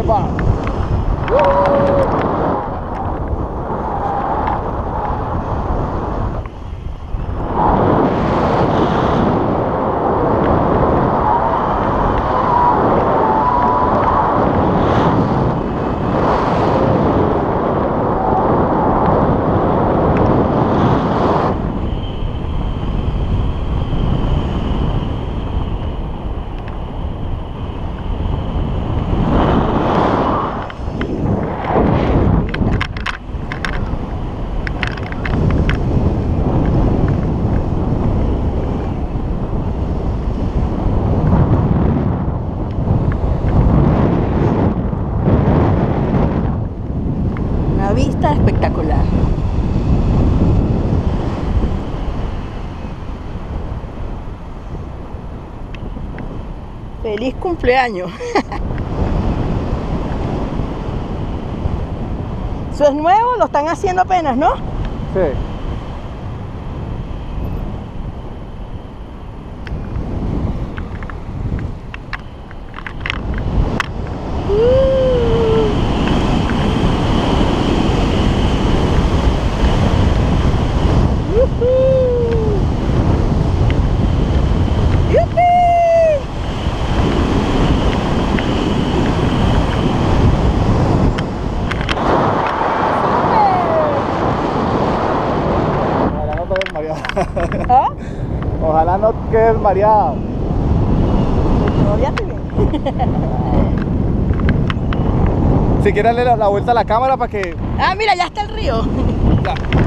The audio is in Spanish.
¡Epa! Vista espectacular. ¡Feliz cumpleaños! Eso es nuevo, lo están haciendo apenas, ¿no? Sí. ¿Ah? Ojalá no quedes mareado. Todavía estoy bien. Si quieres darle la vuelta a la cámara para que... Ah, mira, ya está el río. Ya.